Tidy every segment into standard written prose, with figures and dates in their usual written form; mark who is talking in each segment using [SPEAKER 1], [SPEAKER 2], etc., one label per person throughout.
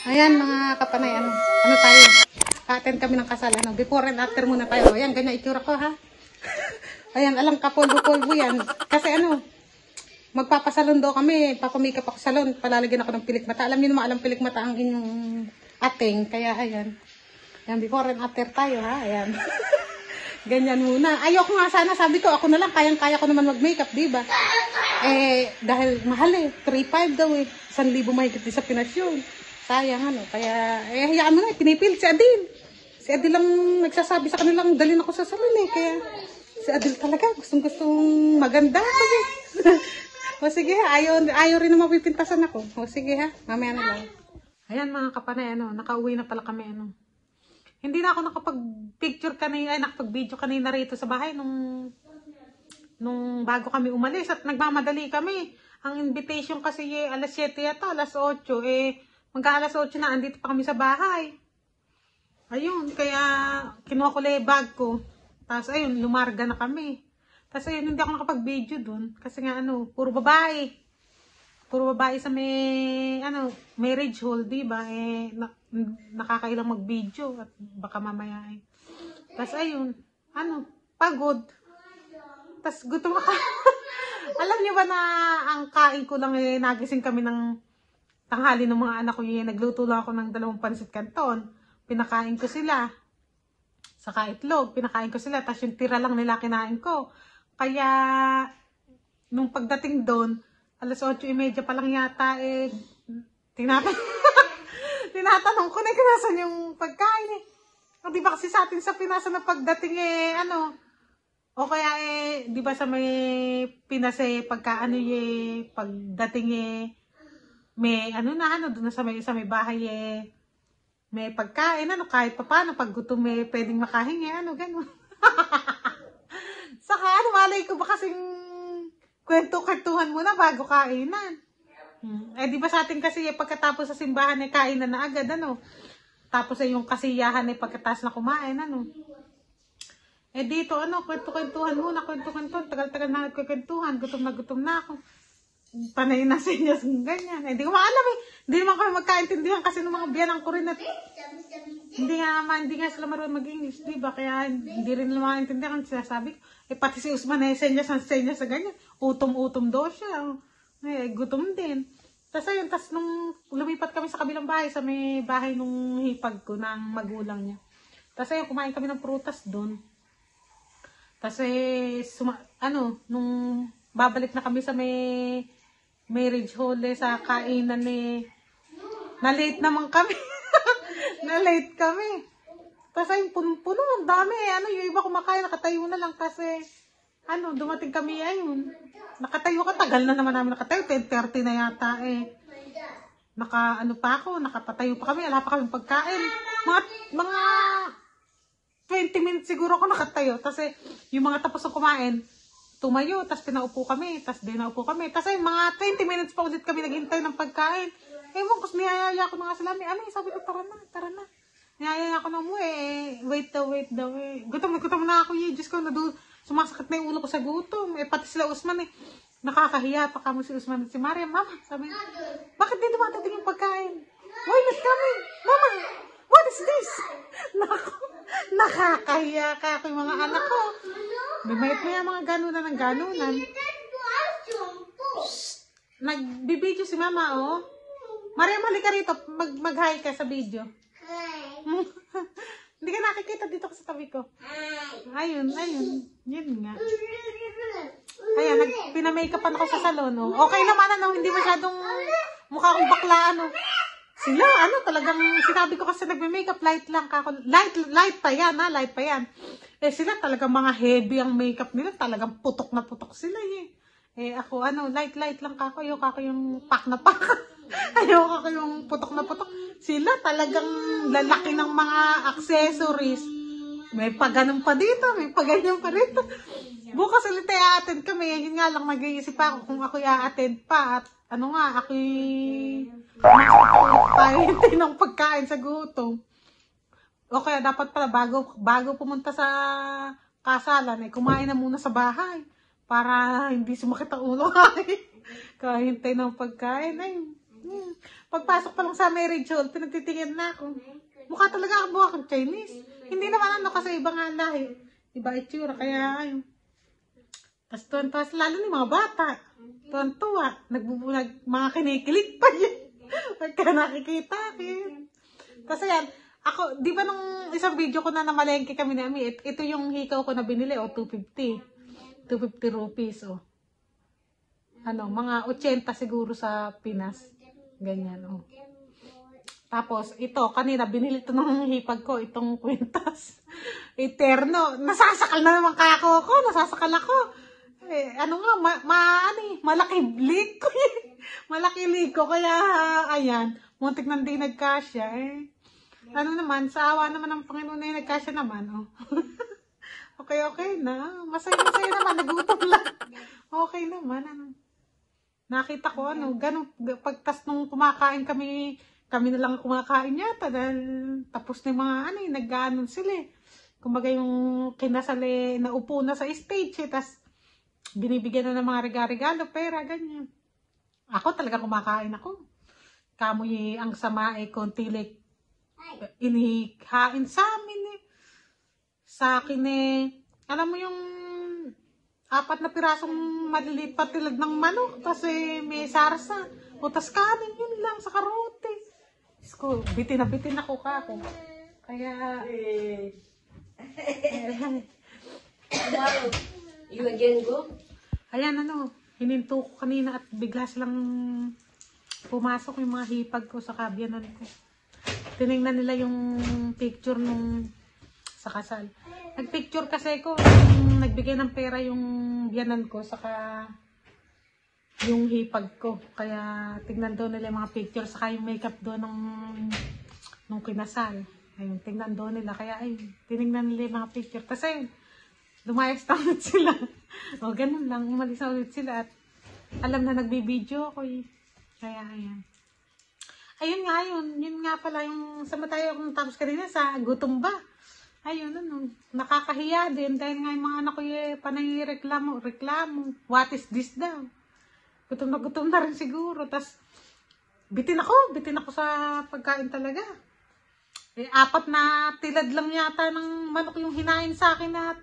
[SPEAKER 1] Ayan mga kapanay, ano tayo? Ka-attend kami ng kasal, before and after muna tayo. Ayan, ganyan itsura ko ha. Ayan, alang kapolvo-polvo yan. Kasi magpapasalon daw kami, papamakeup ako salon, palalagyan ako ng pilik mata. Alam niyo naman, alam pilik mata ang inyong ating, kaya ayan. Ayan, before and after tayo ha, ayan. Ganyan muna. Ayoko nga sana, sabi ko, ako na lang, kayang-kaya ko naman mag-makeup, diba? Dahil mahal 3,500 daw 1,000 mahigit sa Pinas yun. Sayang kaya hayaan mo na, pinipilit si Adil. Si Adil lang nagsasabi sa kanilang dalhin ako sa salon kaya si Adil talaga gustong maganda. O sige ha, ayaw rin na mapipintasan ako. O sige ha, mamaya na lang. Ayan mga kapanay, nakauwi na pala kami Hindi na ako nakapag-picture kanina, nakapag-video kanina rito sa bahay nung bago kami umalis at nagmamadali kami. Ang invitation kasi alas 7 yata, alas 8 magka-alas 8 na, andito pa kami sa bahay. Ayun, kaya kinuha ko lang yung bag ko. Tapos ayun, lumarga na kami. Tapos ayun, hindi ako nakapag-video dun. Kasi nga puro babae. Puro babae sa marriage hall, diba? Nakakailang mag-video at baka mamaya Tapos ayun, pagod. Tapos gutom ako. Alam niyo ba na ang kain ko lang nagising kami ng tanghali ng mga anak ko nagluto lang ako ng 2 pansit canton. Pinakain ko sila. Saka itlog, pinakain ko sila. Tapos yung tira lang nila kinain ko. Kaya, nung pagdating doon, alas 8:30 pa lang yata, tinatanong ko na kinasan yung pagkain Di ba kasi sa atin sa Pinas na pagdating o kaya di ba sa may Pinas pagka pagdating may doon na sa may bahay may pagkain kahit pa paano pag gutom pwedeng makahingi ganun. Saka malay ko ba kasing kwento-kwentuhan muna bago kainan. Di ba sa atin kasi pagkatapos sa simbahan kainan na agad tapos yung kasiyahan pagkatapos na kumain dito kwento-kwentuhan muna, kwento-kwentuhan, tagal-tagal na nagkukwentuhan, gutom na ako. Panay na sinyas ganyan. Hindi ko maalam Hindi naman kami magkaintindihan kasi ng mga biyanang ko rin hindi nga sila marunong mag-English, diba? Kaya hindi rin nila maintindihan ang sinasabi ko. Pati si Usman senyas sa ganyan. Utom-utom daw siya. Gutom din. Tapos nung lumipat kami sa kabilang bahay, sa may bahay nung hipag ko ng magulang niya. Tapos kumain kami ng prutas doon. Tapos nung babalik na kami sa may marriage hall sa kainan na late naman kami. Na late kami. Tapos puno-puno, ang dami yung iba kumakain, nakatayo na lang kasi dumating kami nakatayo ka, tagal na naman namin nakatayo, 10:30 na yata nakapatayo pa kami, wala pa kami pagkain. Mga 20 minutes siguro ako nakatayo. Tapos yung mga tapos na kumain, tumayo, tapos pinaupo kami, tapos dinaupo kami. Tapos mga 20 minutes pa ulit kami naghintay ng pagkain. Kasi niyayaya ko na nga sila. Sabi ko, tara na. Niyayaya ko na mo wait daw. Gutom na ako Diyos ko, sumasakit na yung ulo ko sa gutom. Pati sila Usman nakakahiya pa kamo si Usman at si Maria. Mama, sabi niya, bakit di dumadating yung pagkain? Why not coming? Mama, what is this? Nakakahiya ka ako yung mga anak ko. Bimayat mo yung mga ganunan ng ganunan. Nagbibideo si Mama, Maria, mali ka rito. Mag-hi ka sa video. Hi. Hindi ka nakikita dito sa tabi ko. Ayun. Yun nga. Ayan, pinamake-upan ako sa salon, Okay naman, hindi masyadong mukha akong bakla, Sila, talagang sinabi ko kasi nagme-makeup, light lang kako. Light pa yan, light pa yan. Sila talagang mga heavy ang makeup nila, talagang putok na putok sila Ako, light lang kako. Ayoko ako yung pak na pak. Ayoko ako yung putok na putok. Sila talagang lalaki ng mga accessories. May paganon pa dito, may paganyan pa rito. Bukas ulit i-attend kami. Yun nga lang, nag-iisip ako kung ako i-attend pa. At ako'y hintay ng pagkain sa gutom. O kaya dapat pala bago pumunta sa kasalan, kumain na muna sa bahay. Para hindi sumakit ang ulo. Kaya hintay ng pagkain. Pagpasok pa lang sa marriage hall, pinagtitingin na ako. Mukha talaga ako akong Chinese. Hindi naman ano kasi iba nga lahi. Iba itsura, kaya ayun. Tapos tuwan-tuwa, lalo ni mga bata. Tuwan-tuwa, nagbubulag, mga kinikilig pa yun. Pagka nakikita akin. Kasi yan, ako, di ba nung isang video ko na namalengke kami ni Ami, ito yung hikaw ko na binili, 250. 250 rupees, Ano, mga 80 siguro sa Pinas. Ganyan, Tapos, ito, kanina, binili ito ng hipag ko, itong kwintas. Eterno. Nasasakal na naman kako ko. Nasasakal ako. Ano nga, malaki lig ko. Malaki lig ko. Kaya, ayan, muntik nang di nagkasya. Ano naman, sa awa naman ng Panginoon na nagkasya naman. Okay na. Masaya naman. Nagutom lang. Okay naman. Nakita ko, ganun, pagtas nung kumakain kami na lang kumakain yata dahil tapos na yung mga nag-ganon sila. Kumbaga yung kinasali na upo na sa stage, tas binibigyan na ng mga regalo, pera, ganyan. Ako talaga kumakain ako. Kamoy ang sama konti like inihain sa amin Sa akin alam mo yung 4 na pirasong maliliit patilag ng manok, kasi may sarsa. Utas kanin, yun lang, sa karote. Isko, bitin ako kako. Kaya...
[SPEAKER 2] You again go?
[SPEAKER 1] Ayan, hininto ko kanina at bigla silang pumasok yung mga hipag ko sa kabyanan ko. Tinignan nila yung picture nung sa kasal. Nagpicture kasi ko, nagbigay ng pera yung biyanan ko, saka yung hipag ko. Kaya tignan doon nila yung mga picture, saka yung makeup doon nung kinasal. Ayun, tignan doon nila. Kaya tinignan nila yung mga picture. Tapos ayun, lumayas na ulit sila. Ganun lang, umalis na ulit sila. At alam na nagbibideo ako Kaya ayan. Yun nga pala yung samatayo akong tapos kanina sa gutom ba. Ayun, nakakahiya din dahil nga yung mga anak ko panay reklamo. What is this daw? Gutom na rin siguro. Tapos, bitin ako sa pagkain talaga. 4 na tilad lang yata ng manok yung hinain sa akin at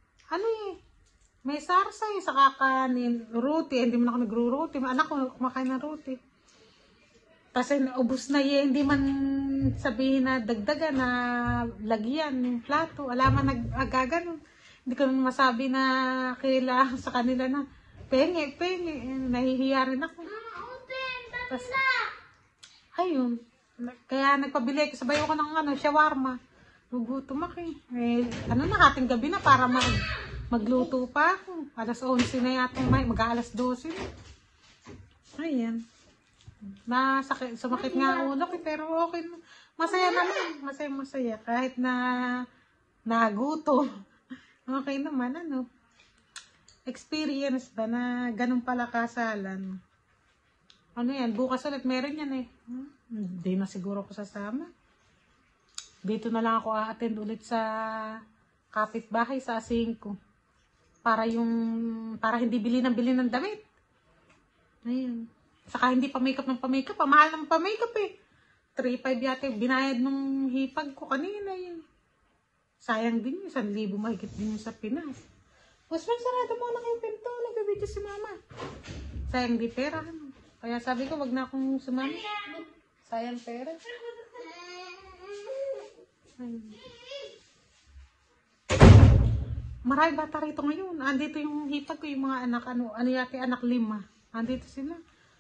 [SPEAKER 1] may sarsa sa kakanin. Roti, hindi man ako nagro-roti. Anak ko kumakain ng roti. Tapos naubos na hindi man sabihin na dagdagan na lagyan yung plato. Wala man nag-aganon. Hindi ko naman masabi na kailangan sa kanila na penge. Nahihiya rin ako. Tapos, ayun. Kaya nagpabili ko. Sabay ko ng shawarma. Nagutom ako hating gabi na para magluto pa ako. Alas 11 na yata. Mag-aalas 12 na. Ayan. Sumakit nga ulo ko, pero okay. Masaya naman. Masaya. Kahit na naguto. Okay naman, experience ba na ganun pala kasalan? Bukas ulit meron yan Hindi na siguro ako sasama. Dito na lang ako a-attend ulit sa kapitbahay sa 5. Para hindi bili ng damit. Ayun. Saka hindi pa-makeup ng pa-makeup. Mahal ng pa-makeup 3,500 yata binayad nung hipag ko kanina Sayang din 1,000 mahigit din sa Pinas. Mas sarado mo na kayong pinto. Nag-video si mama. Sayang di pera. Kaya sabi ko, wag na akong sumama. Sayang pera. Marami bata rito ngayon. Andito yung hipag ko, yung mga anak, anak 5. Andito sila.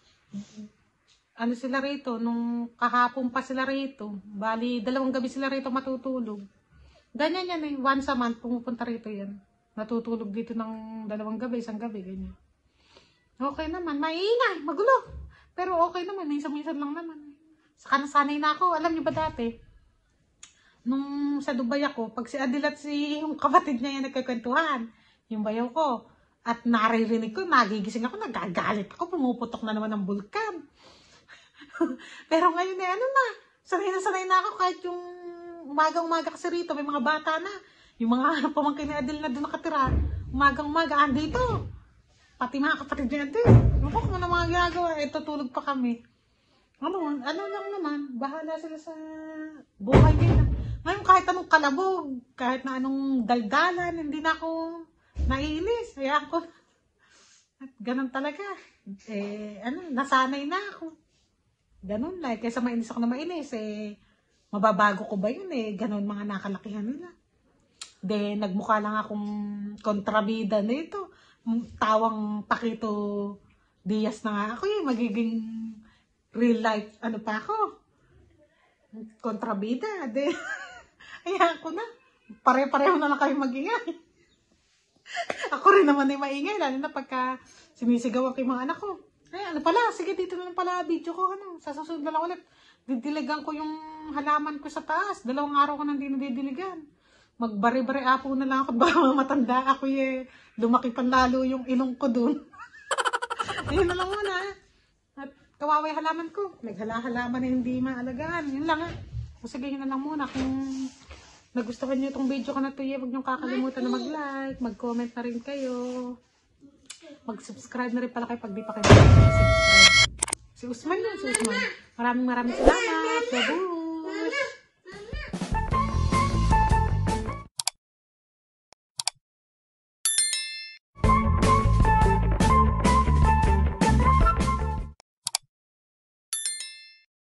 [SPEAKER 1] Sila rito, nung kahapon pa sila rito. Bali, 2 gabi sila rito matutulog. Ganyan yan once a month, pumupunta rito yan. Natutulog dito ng 2 gabi, 1 gabi, ganyan. Okay naman, maingay, magulo. Pero okay naman, minsan-minsan lang naman. Saka nasanay na ako, alam niyo ba dati? Nung sa Dubai ako, pag si Adil at yung kapatid niya yung nagkakwentuhan, yung bayaw ko, at naririnig ko, nagigising ako, nagagalit ako, pumuputok na naman ng bulkan. Pero ngayon sanay na ako kahit yung umaga kasi rito, may mga bata na. Yung mga pamangkin ni Adil na doon nakatira, umaga, andito. Pati mga kapatid niya Adil. Kung ano mga ginagawa, tutulog pa kami. ano lang naman, bahala sila sa buhay nila. Ngayon kahit anong kalabog, kahit na anong daldalan, hindi na ako naiinis. Hayaan ko. At ganun talaga. Nasanay na ako. Ganun like, kaysa mainis ako na mainis, mababago ko ba yun ganun mga nakalakihan nila. Then, nagmukha lang akong kontrabida nito. Tawang Paquito Diaz na nga ako magiging real life, pa ako? Kontrabida. Then, ayan ko na. Pare-pareho na lang kayo mag-ingay. Ako rin naman maingay, lalo na pagka sinisigawan ko yung mga anak ko. Sige, dito na lang pala video ko, sa susunod na lang ulit. Didiligan ko yung halaman ko sa taas. 2 araw ko nang dinidiligan. Magbari-bari apo na lang ako, baka matanda ako lumaki pa lalo yung ilong ko dun. Ayun na lang muna. At kawaway halaman ko. Naghala-halaman na hindi maalagaan. Yun lang sige, yun na lang muna. Kung nagustuhan nyo itong video ko na ito, huwag nyo kakalimutan na mag-like, mag-comment na rin kayo. Mag-subscribe na rin pala kayo pag di pa kayo subscribe. Si Usman yun, si Usman. Maraming salamat.